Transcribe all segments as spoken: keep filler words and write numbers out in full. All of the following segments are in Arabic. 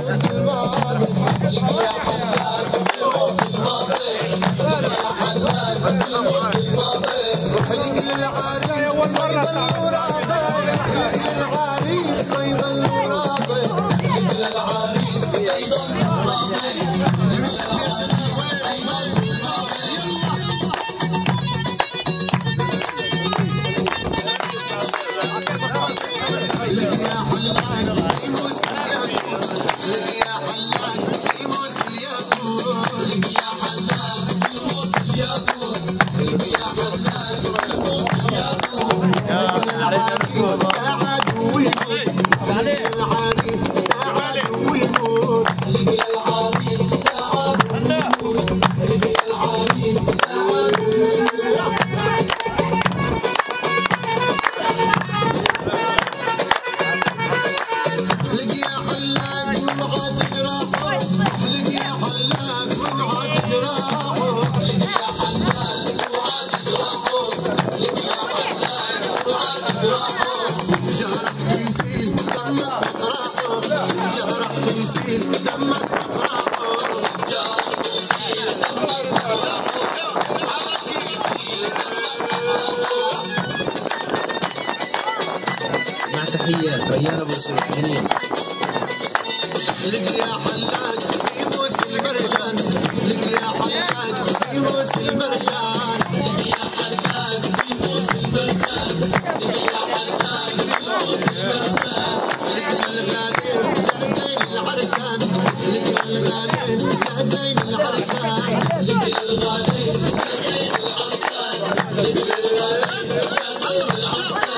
مع تحيات ريان ابو سليمان. لك يا حلاج في موس المرجان، لك يا حلاج في موس المرجان، لك يا حلاج في موس المرجان، لك يا حلاج في موس المرجان، لك الغالي يا زين العرسان، لك الغالي يا زين العرسان، لك الغالي يا زين العرسان، لك الغالي يا زين العرسان.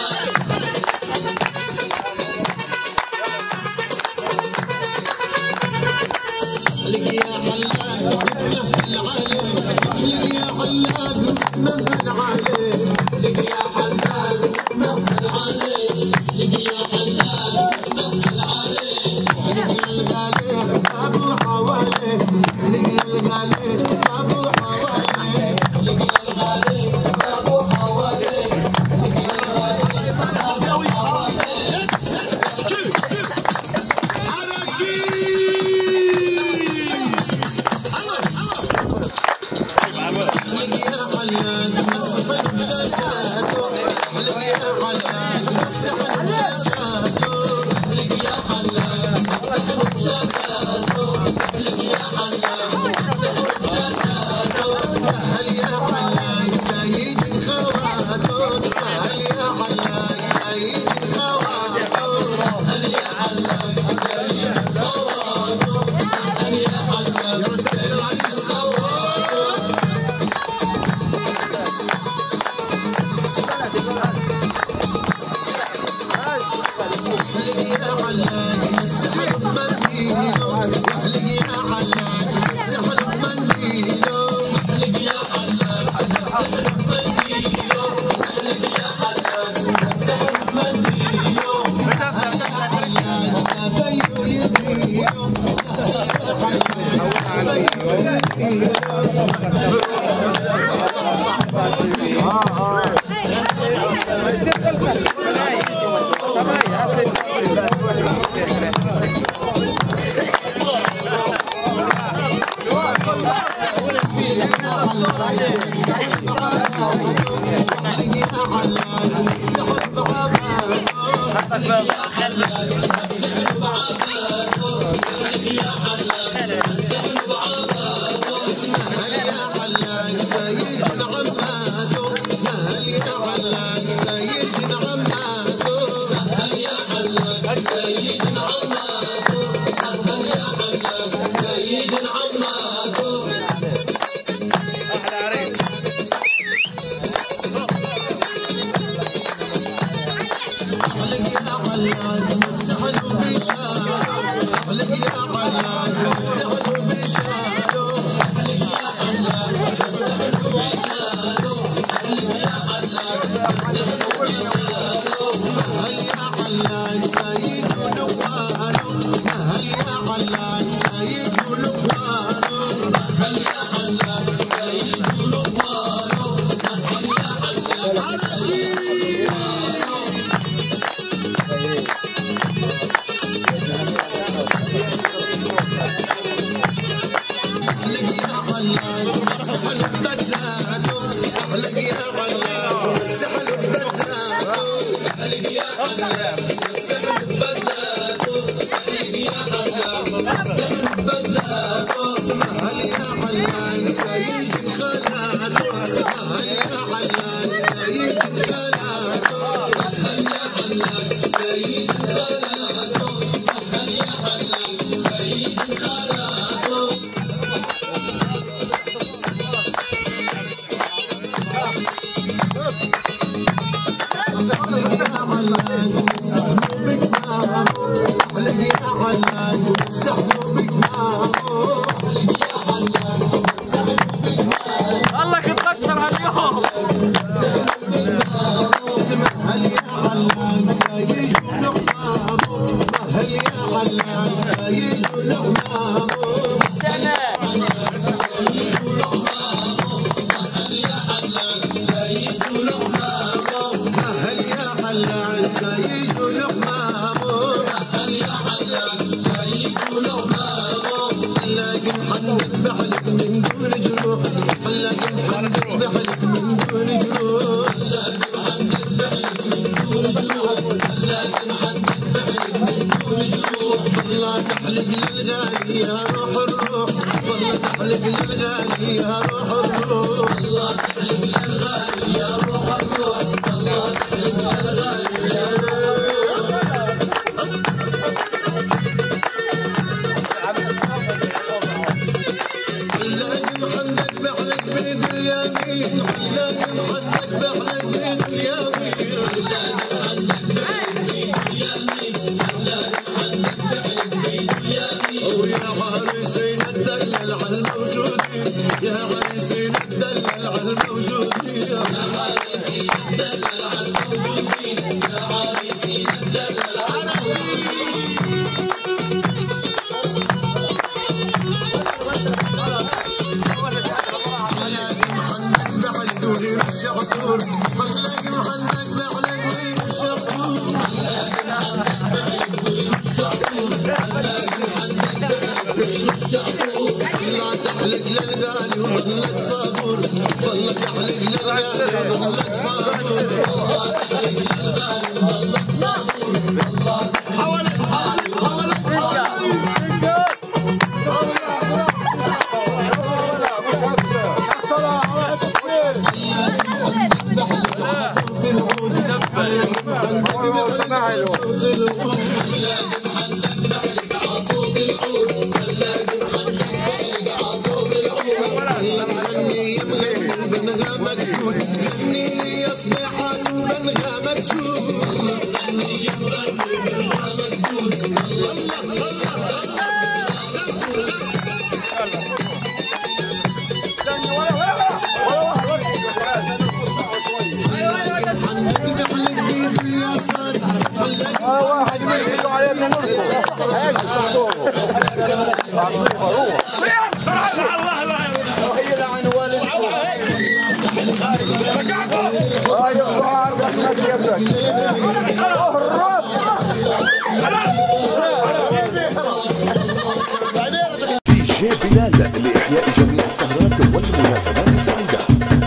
دي جي بلال لإحياء جميع السهرات والمناسبات السعيدة.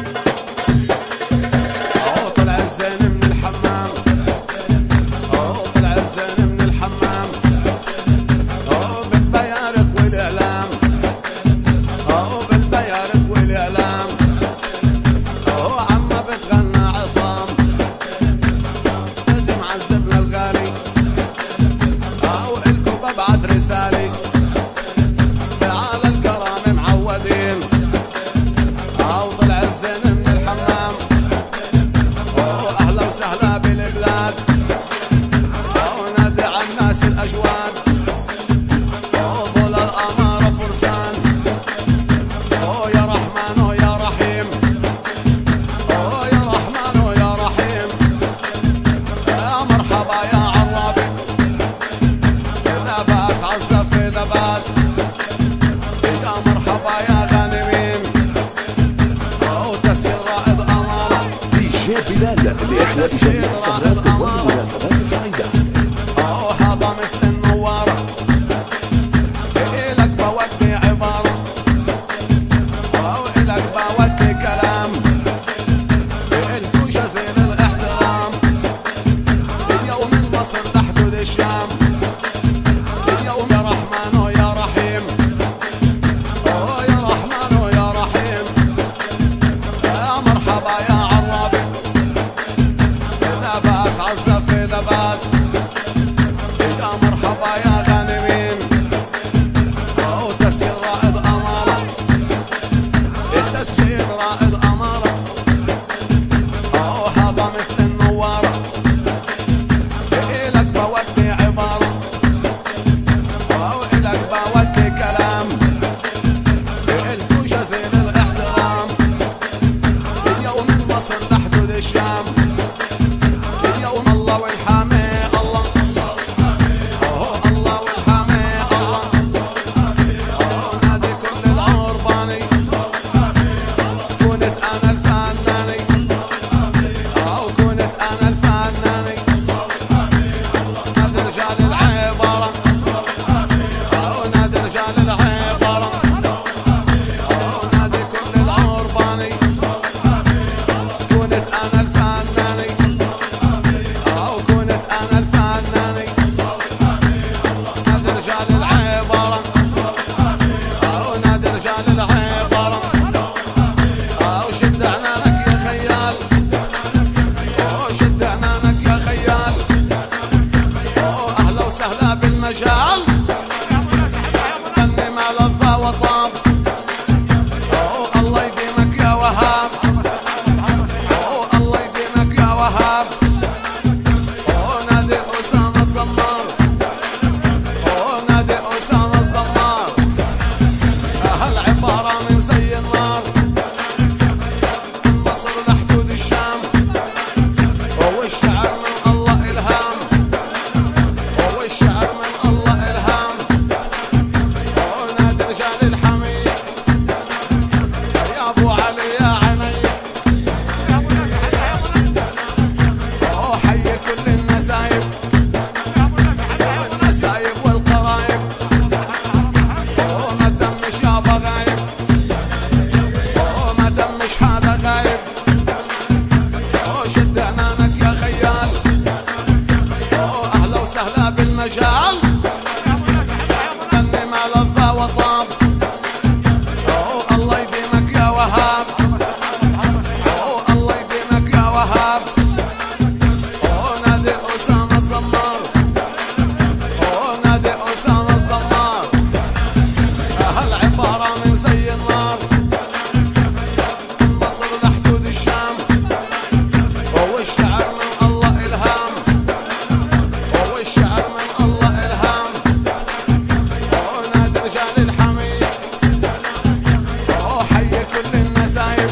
طلع الزين من الحمام، طلع الزين من الحمام، بالبيارق والإعلام، بالبيارق والإعلام، عما بتغنى عصام، بدي معذبنا الغالي، وإلكم ببعث رسالة على الكرام معودين. طلع الزين من الحمام، أهلا وسهلا بالبلاد، ونادي على الناس الأجواد، طول الأمارة فرسان، يا رحمن يا رحيم، يا رحمن يا رحيم، يا مرحبا يا عرافي، لباس عزف لباس، يا مرحبا يا غانمين، وتسير رائد أمارة. دي جي بلال لإحياء جميع السهرات والمناسبات السعيدة. هذا مثل النوارة، إلك بودي عبارة، وإلك بودي كلام، إلكو جزيل الاحترام، اليوم من مصر لحدود الشام، اليوم يا رحمن يا رحيم، يا رحمن يا رحيم، يا مرحبا يا عرابي، لا بأس وطاب. أوه الله يديمك يا وهاب. أوه الله يديمك يا وهاب. أوه نادي أسامة الزمار. أوه نادي أسامة الزمار. هالعبارة من زي النار من مصر لحدود الشام. والشعر من الله إلهام. والشعر من الله إلهام. ونادي رجال الحميد. وحي كل النسايب.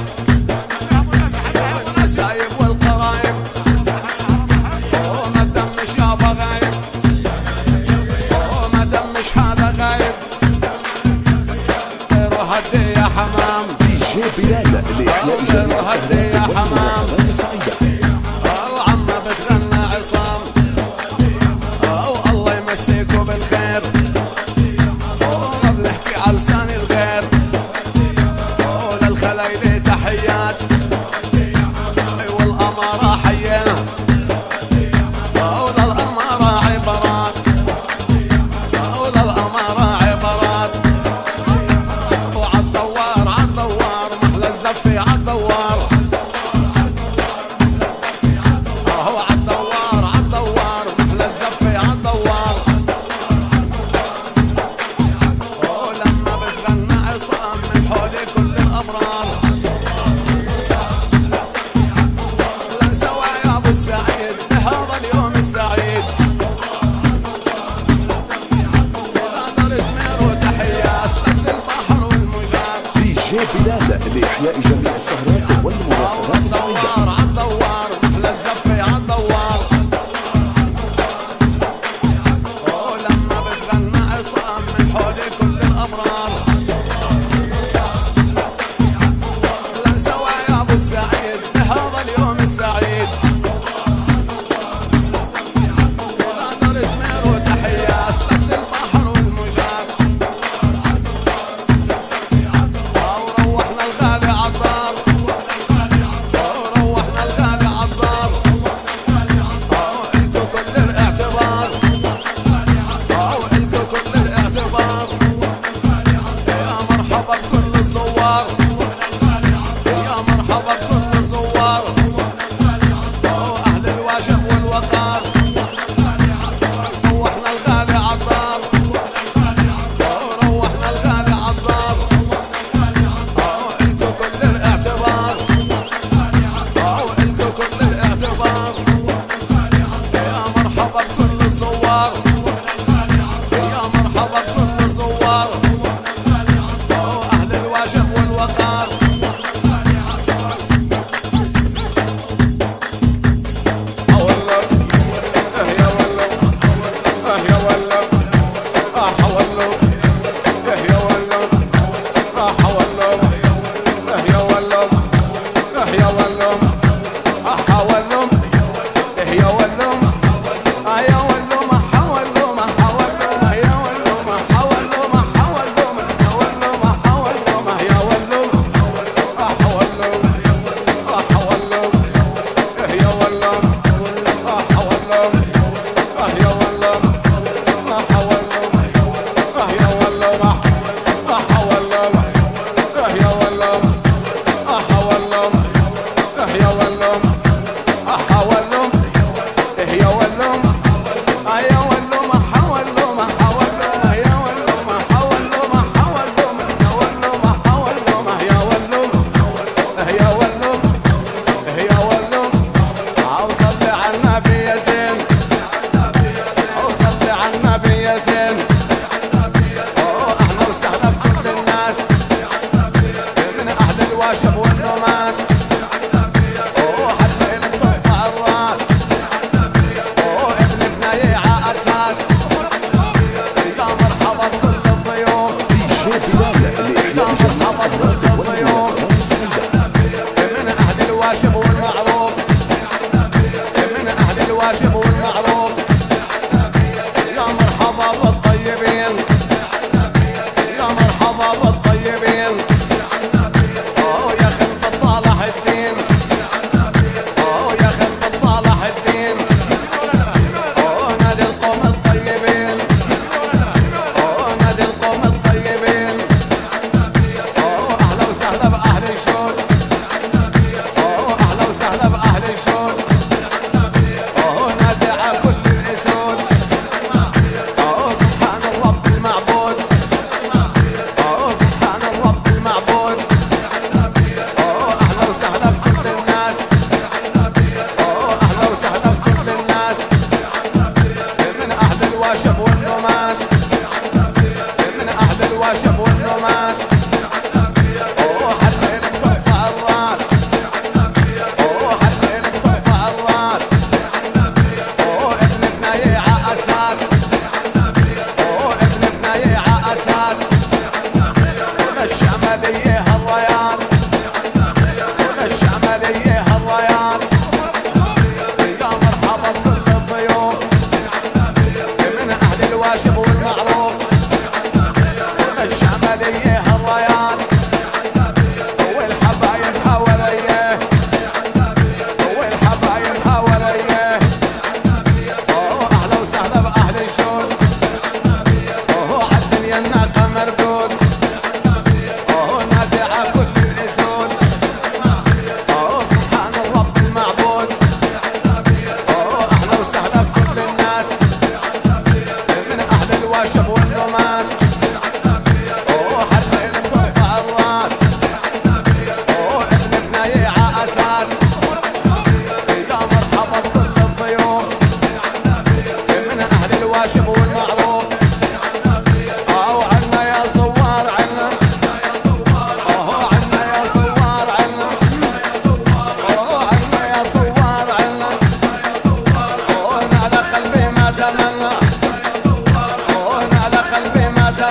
والنسايب والقرايب. وما تمش يابا غايب. وما تمش هذا غايب. هدي يا حمام. دي جي بلال لإحياء جميع السهرات والمناسبات السعيدة. أو عما بتغنى عصام. أو الله يمسيكوا بالخير. أو ما بنحكي على لسان الغير. أو للخلايلة تحيات. والأمارة حيينا. أو للأمارة عبارات. أو للأمارة عبارات. وعالدوار عالدوار محلى الزفة عالدوار. اهو عالدوار عالدوار محلى الزفة عالدوار. ولما بتغنى عصام من حولي كل الأمرار. لن سوا يا أبو السعيد بهذا اليوم السعيد. ونادر زمير وتحيات قد البحر والمجال. دي جي بلال لإحياء جميع السهرات والمناسبات السعيدة. عالدوار عالدوار محلى الزفة عالدوار. ولما بتغنى عصام من حولي كل الأمرار. لن سوا يا أبو السعيد بهذا اليوم السعيد. ونادر زمير وتحيات قد البحر والمجال. وروحنا الغالي عالدار.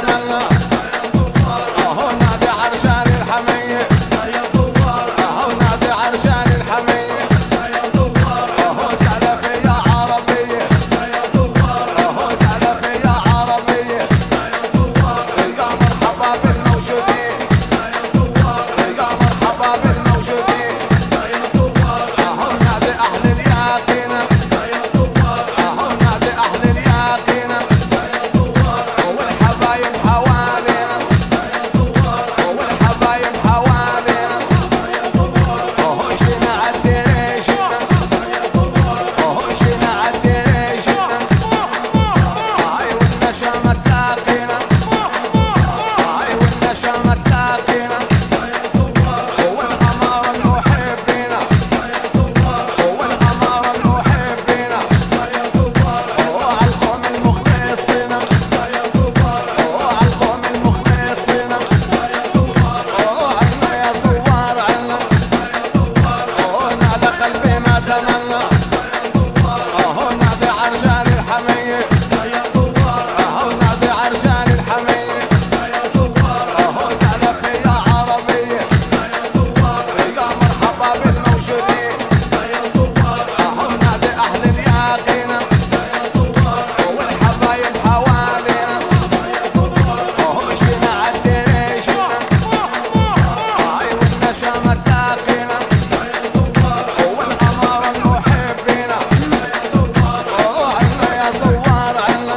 تمنى اهو نادي عرجان الحمية اهو نادي عرجان الحمية اهو سلفية عربية اهو سلفية عربية يا مرحبا بالموجودين يا مرحبا بالموجودين اهو نادي اهل اليقين اهو نادي اهل اليقين والحبايب حوالينا والحبايب حوالينا اهو جينا عالدريشنا اهو جينا عالدريشنا هاي والنشامة تلاقينا هاي والنشامة تلاقينا والأمارة المحبينا والأمارة المحبينا وعالقوم المخلصين وعالقوم المخلصين وعنا يا صوار عنا ونادى قلبي ما تمنى اهو نادي عرجان الحمية اهو نادي عرجان الحمية اهو سلفية عربية يا مرحبا بالموجودين اهو نادي اهل اليقين والحبايب حوالينا اهو جينا عالدريشنا هاي والنشامة تلاقينا والأمارة المحبينا وعنا يا صوار عنا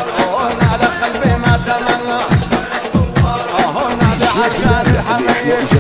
ونادى قلبي ما تمنى اهو نادي عرجان الحمية